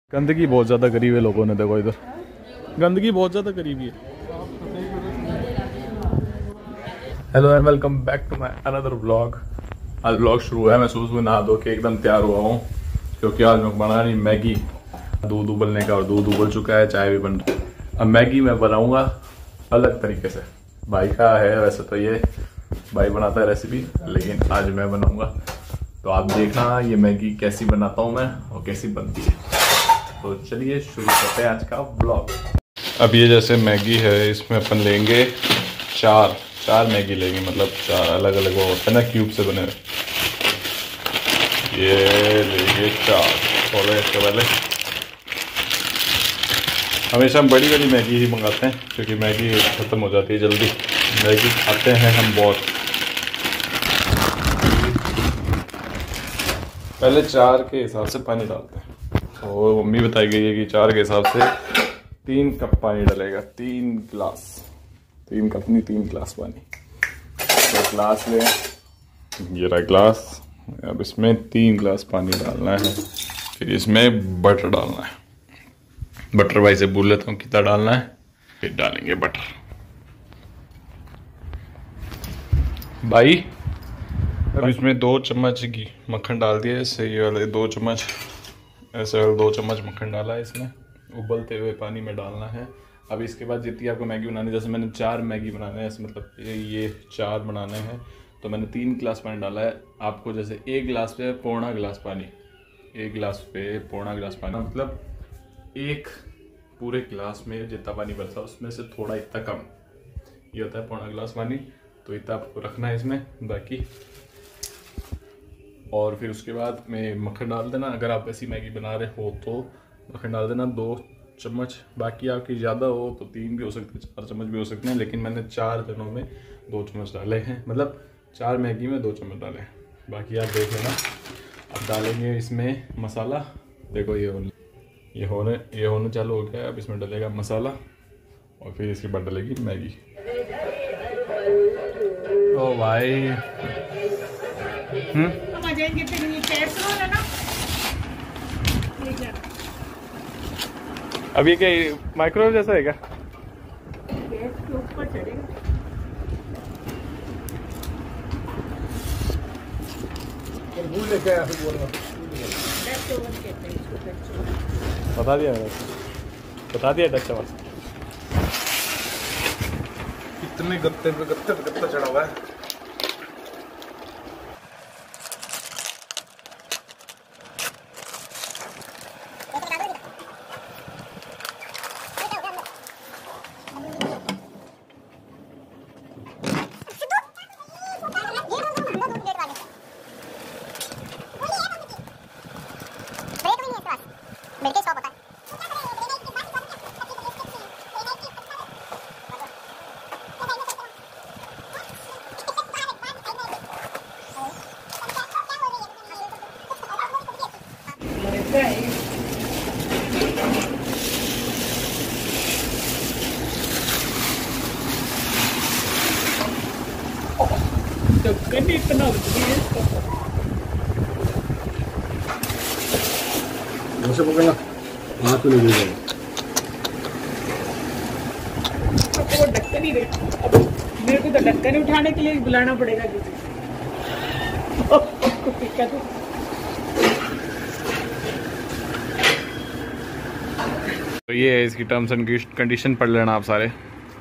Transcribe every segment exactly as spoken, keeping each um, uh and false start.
गंदगी बहुत ज़्यादा करी है लोगों ने, देखो इधर गंदगी बहुत ज़्यादा करी हुई है। Hello and welcome back to my another vlog. आज व्लॉग शुरू है। मैं सुबह सुबह नहा धो के एकदम तैयार हुआ हूँ क्योंकि आज मैं बना रही मैगी। दूध उबलने का और दूध उबल चुका है, चाय भी बन रही है। अब मैगी मैं बनाऊंगा अलग तरीके से। भाई का है वैसे तो, ये भाई बनाता है रेसिपी, लेकिन आज मैं बनाऊंगा। तो आप देखना ये मैगी कैसी बनाता हूँ मैं और कैसी बनती है। तो चलिए शुरू करते हैं आज का ब्लॉग। अब ये जैसे मैगी है, इसमें अपन लेंगे चार चार मैगी लेंगे, मतलब चार अलग अलग वो होता है ना क्यूब से बने हुए। ये लेंगे चार। थोड़ा इसके पहले हमेशा हम बड़ी वाली मैगी ही मंगाते हैं क्योंकि मैगी ख़त्म हो जाती है जल्दी। मैगी खाते हैं हम बहुत। पहले चार के हिसाब से पानी डालते हैं और मम्मी बताई गई है कि चार के हिसाब से तीन कप पानी डालेगा। तीन गिलास, तीन कप नहीं तीन गिलास पानी। तो गिलास ले, ये रहा गिलास। अब इसमें तीन गिलास पानी डालना है। फिर इसमें बटर डालना है। बटर भाई से बोल लेता हूँ कितना डालना है, फिर डालेंगे बटर। भाई अब इसमें दो चम्मच घी मक्खन डाल दिया। इससे ये वाले दो चम्मच, ऐसे वाले दो चम्मच मक्खन डाला है। इसमें उबलते हुए पानी में डालना है। अब इसके बाद जितनी आपको मैगी बनानी, जैसे मैंने चार मैगी बनाने हैं, मतलब ये, ये चार बनाने हैं तो मैंने तीन गिलास पानी डाला है। आपको जैसे एक गिलास पे पौना गिलास पानी, एक गिलास पे पौना गिलास पानी, मतलब एक पूरे गिलास में जितना पानी बचता है उसमें से थोड़ा इतना कम, ये होता है पौना गिलास पानी। तो इतना आपको रखना है इसमें बाकी। और फिर उसके बाद में मक्खन डाल देना। अगर आप ऐसी मैगी बना रहे हो तो मक्खन डाल देना दो चम्मच। बाकी आपकी ज़्यादा हो तो तीन भी हो सकते हैं, चार चम्मच भी हो सकते हैं, लेकिन मैंने चार जनों में दो चम्मच डाले हैं, मतलब चार मैगी में दो चम्मच डाले हैं। बाकी आप देख लेना। अब डालेंगे इसमें मसाला। देखो ये होने ये होने ये होने चालू हो गया। अब इसमें डलेगा मसाला और फिर इसके बाद डलेगी मैगी। ओ भाई हम्म अब ये क्या माइक्रोवेव जैसा है क्या? गैस के ऊपर चढ़ेगा। लेके आया बोल रहा बता दिया मैंने, बता दिया डच चावल। कितने गत्ते पे गत्ते पे गत्ता चढ़ा हुआ है। ढक्कन इतना वैसे पकड़ना हाथ में नहीं जाएगा। वो ढक्कन ही अब मेरे को तो ढक्कन ही उठाने के लिए बुलाना पड़ेगा किसी को। तो ये है इसकी टर्म्स एंड कंडीशन, पढ़ लेना आप सारे।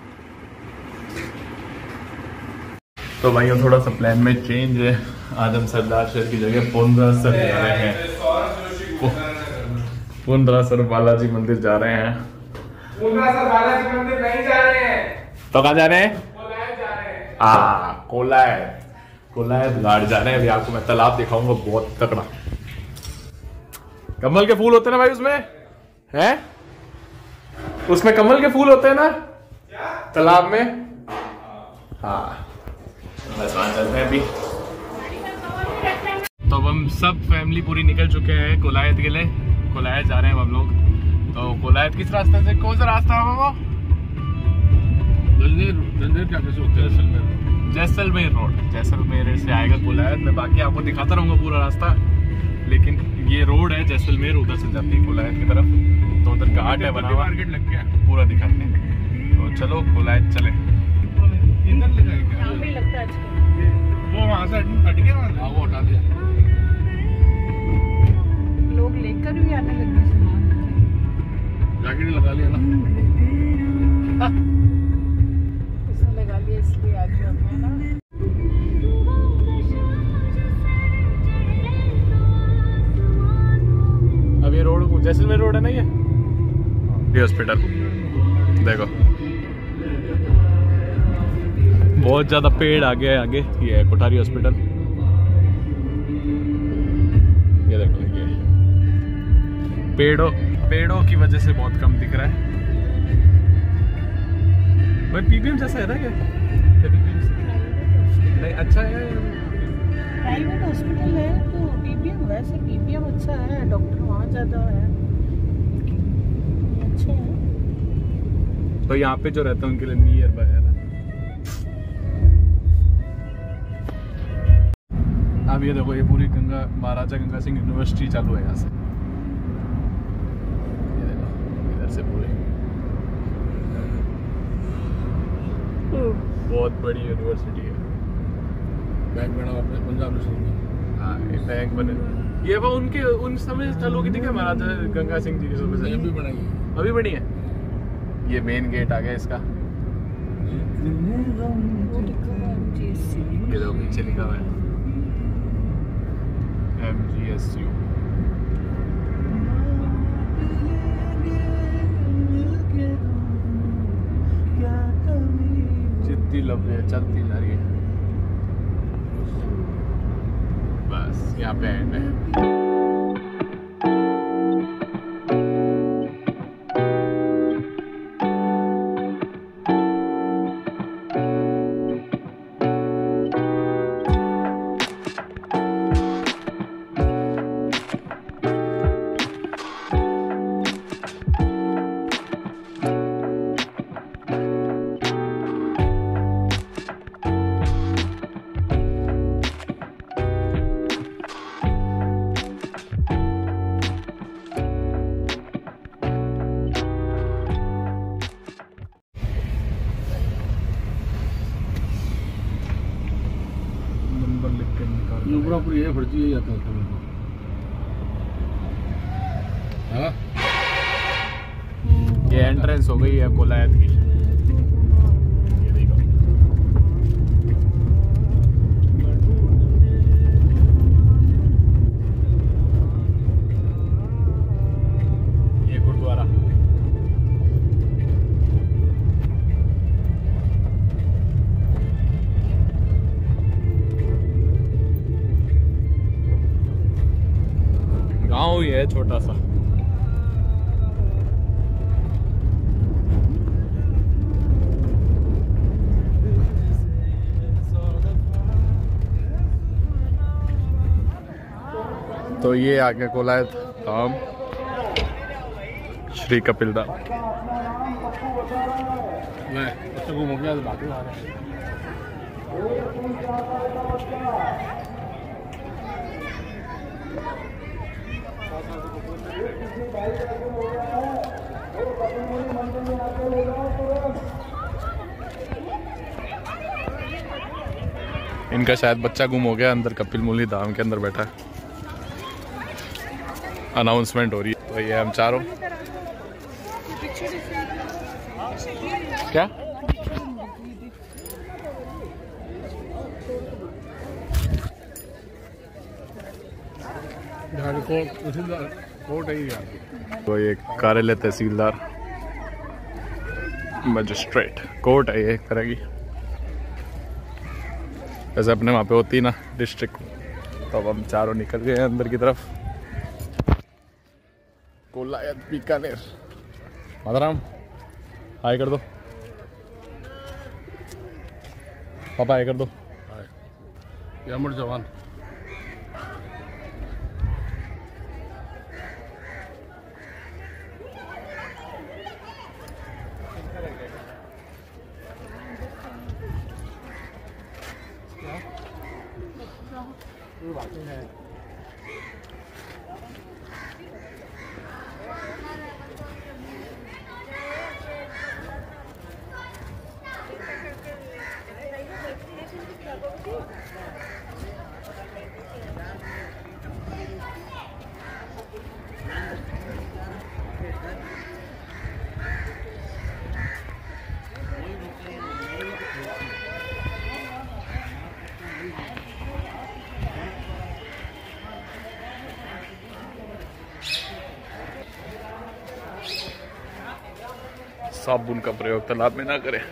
तो भाई थोड़ा सा प्लान में चेंज है। आज हम सरदार शहर की जगह पुंडरासर जा रहे हैं। पुंडरासर बालाजी मंदिर जा रहे हैं। पुंडरासर बालाजी मंदिर नहीं जा रहे हैं तो कहाँ जा रहे हैं? कोलायत जा रहे हैं। हाँ कोलायत, कोलायत घाट जा रहे हैं। अभी आपको मैं तालाब दिखाऊंगा बहुत तगड़ा। कमल के फूल होते हैं ना भाई उसमें, है उसमें कमल के फूल होते हैं ना तालाब में। हाँ बस वहाँ चलते हैं अभी। तो अब हम सब फैमिली पूरी निकल चुके हैं कोलायत के लिए। कोलायत जा रहे हैं हम लोग। तो कोलायत किस रास्ते से, कौन सा रास्ता है वो? क्या कैसे होते हैं? जैसलमेर रोड, जैसलमेर से आएगा कोलायत। मैं बाकी आपको दिखाता रहूंगा पूरा रास्ता, लेकिन ये रोड है जैसलमेर, उधर से जाती है कोलायत की तरफ। घाटे बना हुआ मार्केट लग गया पूरा दिखाते हैं। तो चलो कोलायत चले। इधर लगाएगा भी लगता है वो वहाँ से हट गया वहाँ से। हाँ वो हटा दिया। लोग लेकर भी आने लगे सामान। जैकेट लगा लिया ना इसने लगा लिया इसलिए आज जो है ना। अब ये रोड जैसलमेर रोड है ना ये ये हॉस्पिटल देखो बहुत ज्यादा पेड़ आगे है आगे। ये है कोठारी हॉस्पिटल। ये देखो ये पेड़ों पेड़ों की वजह से बहुत कम दिख रहा है। भाई पीबीएम जैसा है ना क्या? नहीं अच्छा है प्राइवेट हॉस्पिटल है तो पीबीएम वैसे पीबीएम अच्छा है डॉक्टर वहाँ ज़्यादा है अच्छा है। तो यहाँ पे जो रहते हैं उनके लिए नियर बाय है ना। अब ये देखो ये पूरी गंगा महाराजा गंगा सिंह यूनिवर्सिटी चालू है यहाँ से। ये देखो इधर से पूरी बहुत बड़ी यूनिवर्सिटी है। बैंक बना अपने पंजाब नेशनल। हाँ ये बैंक बने ये वो उनके उन समय चालू की थी क्या महाराजा गंगा सिंह जी की समय से? अभी बनाई है अभी बनी है। ये मेन गेट आ गया इसका। ये देखो पीछे लिखा हुआ है एम जी एस यू। जितनी लंबी है चलती जा रही है बस यहाँ पे एंड है। पूरी ये फर्जी है जाता है हाँ? ये एंट्रेंस हो गई है कोलायत की। ये देखो ये गुरुद्वारा। गाँव ही है छोटा सा। तो ये आगे कोलायत धाम श्री कपिल धाम। इनका शायद बच्चा गुम हो गया अंदर कपिल मुनि धाम के अंदर बैठा है। अनाउंसमेंट हो रही है। तो ये हम चारों क्या कोर्ट है। तो ये कार्यालय तहसीलदार मजिस्ट्रेट कोर्ट है ये एक तरह की, जैसे अपने वहाँ पे होती है ना डिस्ट्रिक्ट। तो अब हम चारों निकल गए हैं अंदर की तरफ। कोलायत बीकानेर। माताराम हाय कर दो, पापा हाय कर दो। हाय अमर जवान। साबुन का प्रयोग तालाब में ना करें।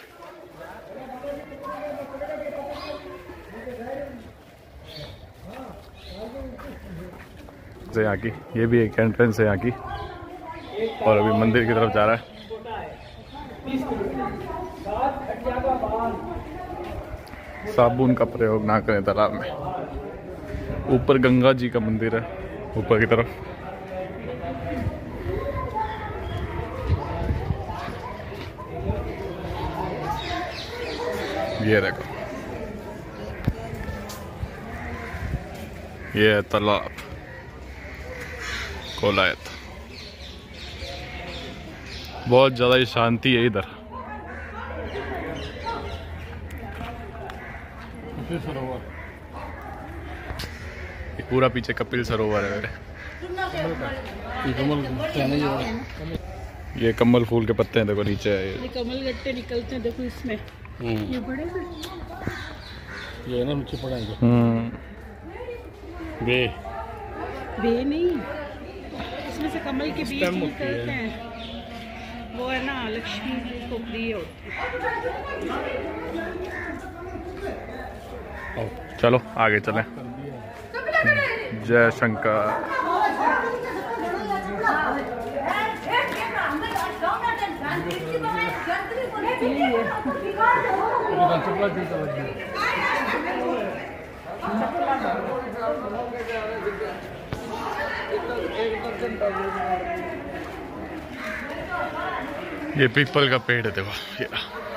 यहाँ की ये भी एक एंट्रेंस है यहाँ की, और अभी मंदिर की तरफ जा रहा है। साबुन का प्रयोग ना करें तालाब में। ऊपर गंगा जी का मंदिर है ऊपर की तरफ। ये देखो ये है तालाब कोलायत। बहुत ज्यादा ही शांति है इधर। ये पूरा पीछे कपिल सरोवर है मेरे। ये कमल फूल के पत्ते हैं देखो नीचे है। ये कमल गट्टे निकलते हैं देखो इसमें। ये बड़े बड़े ये ना नीचे पड़ेंगे। हम्म बे बे नहीं, इसमें से कमल के बीज निकलते हैं। वो है ना लक्ष्मी को प्रिय होती है। चलो आगे चलें। जय शंकर। ये पीपल का पेड़ है देखो ये।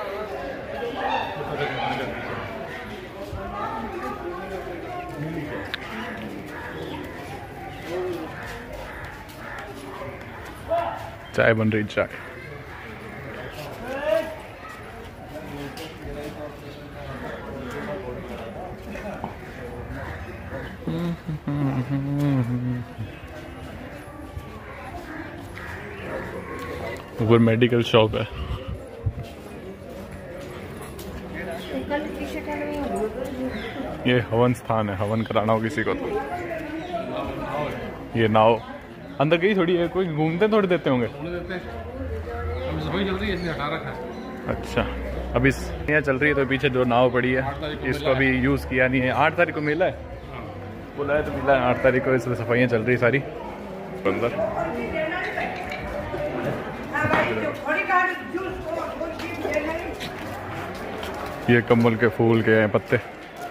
चाय बन रही चाय। ऊपर मेडिकल शॉप है। ये हवन स्थान है, हवन कराना हो किसी को तो। ये नाव अंदर गई थोड़ी है, कोई घूमते थोड़ी देते होंगे। सफाई चल रही है इसलिए हटा रखा है। अच्छा अभी यहाँ चल रही है तो पीछे जो नाव पड़ी है इसको अभी यूज किया नहीं है। आठ तारीख को मेला है बोला है तो मिला है आठ तारीख को, इसमें सफाइयाँ चल रही सारी अंदर। ये कमल के फूल के हैं पत्ते।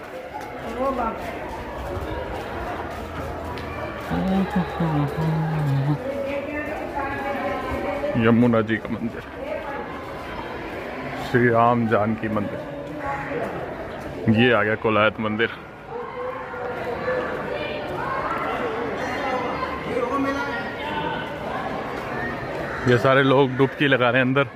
यमुना जी का मंदिर, श्री राम जानकी मंदिर। ये आ गया कोलायत मंदिर। ये सारे लोग डुबकी लगा रहे हैं अंदर।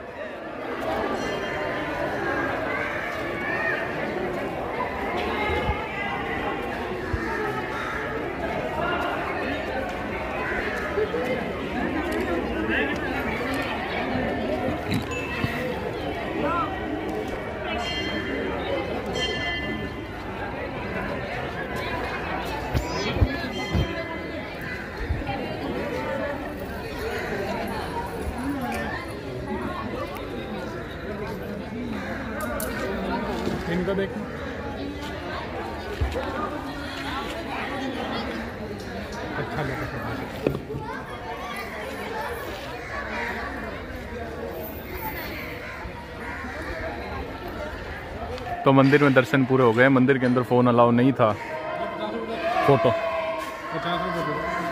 इनका देखो अच्छा लगा। तो मंदिर में दर्शन पूरे हो गए। मंदिर के अंदर फोन अलाउ नहीं था। फोटो पचास रुपये।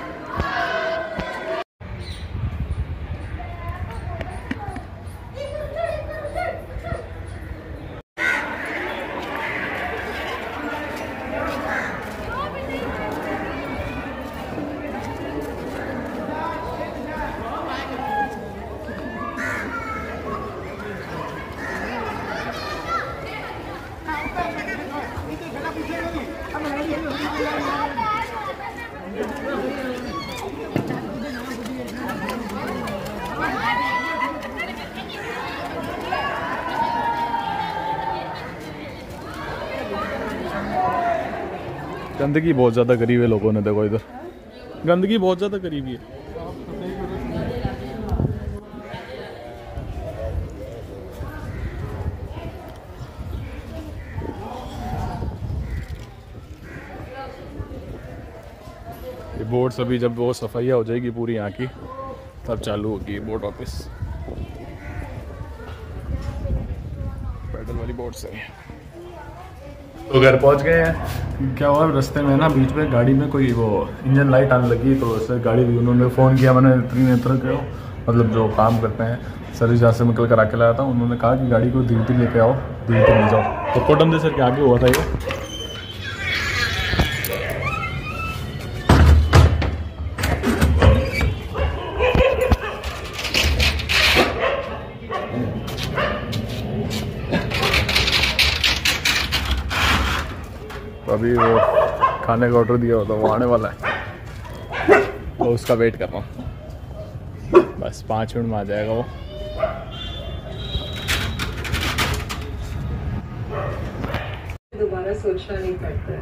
गंदगी बहुत ज़्यादा करी हुई है लोगों ने, देखो इधर गंदगी बहुत ज़्यादा करी हुई है। बोट्स अभी जब वो सफाइया हो जाएगी पूरी यहाँ की तब चालू होगी बोट ऑफिस। पैडल वाली बोट्स है। तो घर पहुँच गए हैं। क्या हुआ रास्ते में ना बीच में गाड़ी में कोई वो इंजन लाइट आने लगी तो उससे गाड़ी भी उन्होंने फ़ोन किया। मैंने त्रिनेत्र को मतलब जो काम करते हैं सर्विस जहाँ से निकल कर आके लाया था, उन्होंने कहा कि गाड़ी को धीरे लेके आओ, धीरे ले जाओ। तो कोटम दे सर के आगे हुआ था ये। तो अभी वो खाने का ऑर्डर दिया होता वो आने वाला है तो उसका वेट कर रहा हूँ। बस पाँच मिनट में आ जाएगा वो। दोबारा सोचना नहीं पड़ता।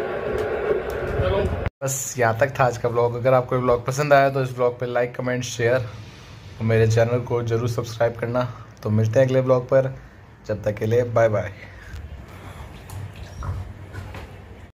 बस यहाँ तक था आज का ब्लॉग। अगर आपको ये ब्लॉग पसंद आया तो इस ब्लॉग पे लाइक कमेंट शेयर और मेरे चैनल को ज़रूर सब्सक्राइब करना। तो मिलते हैं अगले ब्लॉग पर, जब तक के लिए बाय बाय।